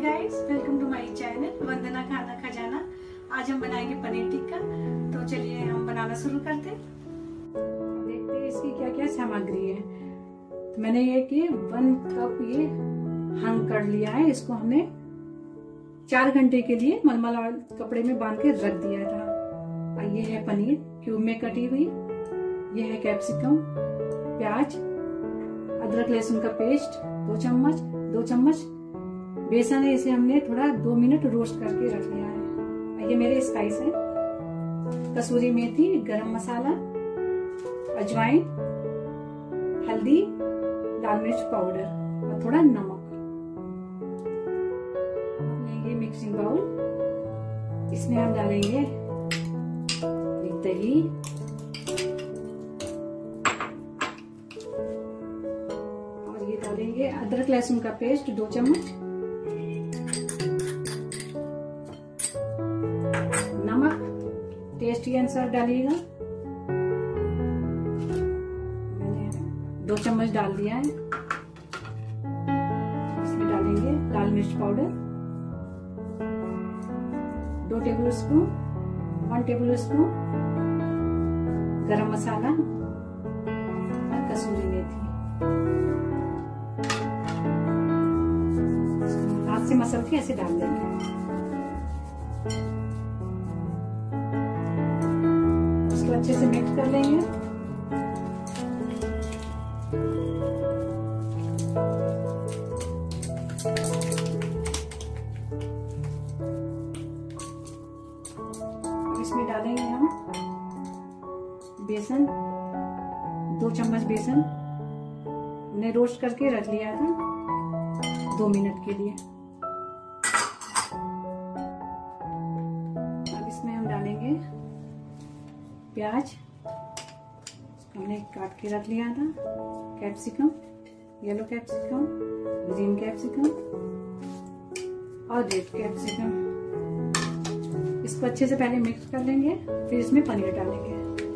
Guys, welcome to my channel Vandana Khana Khazana. आज हम बनाएंगे पनीर टिक्का। तो चलिए हम बनाना शुरू करते हैं। देखते हैं इसकी क्या क्या सामग्री है। तो मैंने ये कि 1 कप ये हंग कर लिया है। इसको हमने 4 घंटे के लिए मलमल कपड़े में बांध के रख दिया था। और ये है पनीर क्यूब में कटी हुई। ये है कैप्सिकम, प्याज, अदरक लहसुन का पेस्ट 2 चम्मच, 2 चम्मच बेसन है। इसे हमने थोड़ा 2 मिनट रोस्ट करके रख लिया है। ये मेरे स्पाइस है: कसूरी मेथी, गरम मसाला, अजवाइन, हल्दी, लाल मिर्च पाउडर और थोड़ा नमक। लेंगे मिक्सिंग बाउल, इसमें हम डालेंगे दही, और ये डालेंगे अदरक लहसुन का पेस्ट 2 चम्मच, नमक टेस्ट के अनुसार डालिएगा। मैंने 2 चम्मच डाल दिया है। इसमें डालेंगे लाल मिर्च powder 2 tablespoon, 1 tablespoon गरम मसाला और कसूरी मेथी। हाथ से मसल के ऐसे डाल देंगे। इसको अच्छे से मिक्स कर लेंगे। इसमें डालेंगे हम बेसन 2 चम्मच बेसन हमने रोस्ट करके रख लिया था 2 मिनट के लिए। अब इसमें हम डालेंगे प्याज, हमने काट के रख लिया था, capsicum, yellow capsicum, green capsicum और रेड कैप्सिकम। इसको अच्छे से पहले मिक्स कर लेंगे, फिर इसमें पनीर डालेंगे।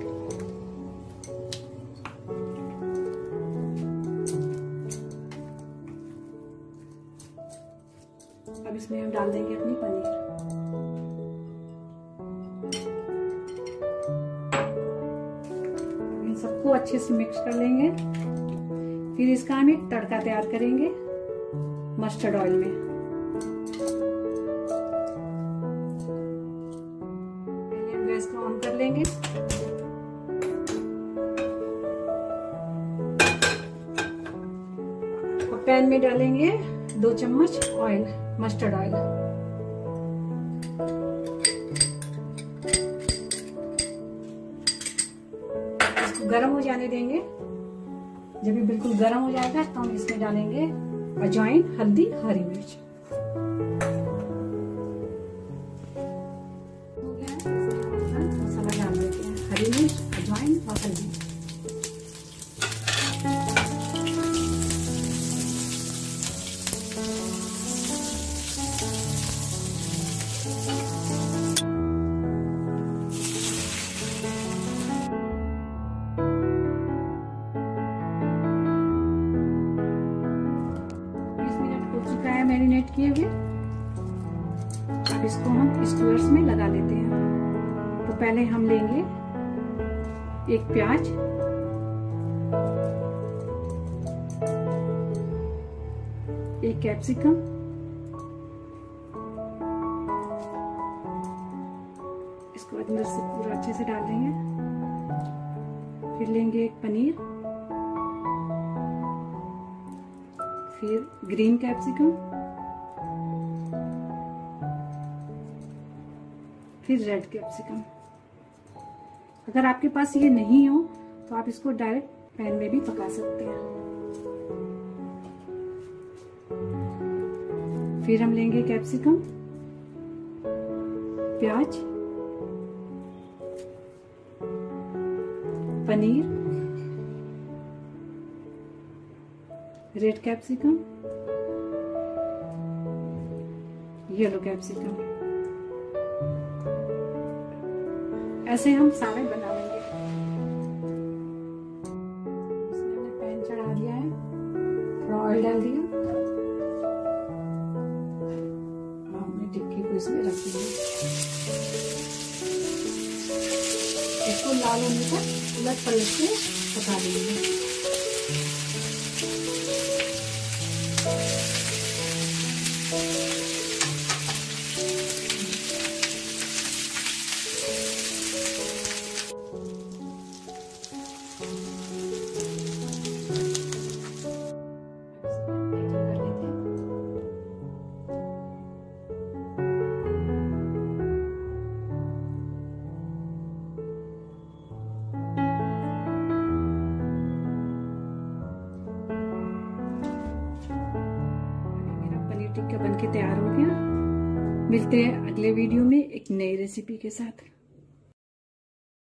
अब इसमें हम डाल देंगे अपनी पनीर। इन सबको अच्छे से मिक्स कर लेंगे। फिर इसका हम एक तड़का तैयार करेंगे मस्टर्ड ऑयल में। गैस को ऑन कर लेंगे। और पैन में डालेंगे 2 चम्मच ऑयल, मस्टर्ड ऑयल। इसको गरम हो जाने देंगे। जब ये बिल्कुल गरम हो जाएगा तो हम इसमें डालेंगे अजवाइन, हल्दी, हरी मिर्च। मसाला डाल देते हैं, हरी मिर्च, अजवाइन और हल्दी। मैरिनेट किए हुए। अब इसको हम स्क्वायर्स में लगा लेते हैं। तो पहले हम लेंगे एक प्याज, एक कैप्सिकम, इसको अंदर से पूरा अच्छे से डाल देंगे। फिर लेंगे एक पनीर, फिर ग्रीन कैप्सिकम, फिर रेड कैप्सिकम। अगर आपके पास ये नहीं हो तो आप इसको डायरेक्ट पैन में भी पका सकते हैं। फिर हम लेंगे कैप्सिकम, प्याज, पनीर, रेड कैप्सिकम, येलो कैप्सिकम। ऐसे हम सारे बना लेंगे। इसमें हमने पैन चढ़ा दिया है, थोड़ा ऑयल डाल दिया। टिक्की को इसमें रख देंगे। इसको लाल होने तक उलट पलट के पका देंगे। टिक्का बनके तैयार हो गया। मिलते हैं अगले वीडियो में एक नई रेसिपी के साथ।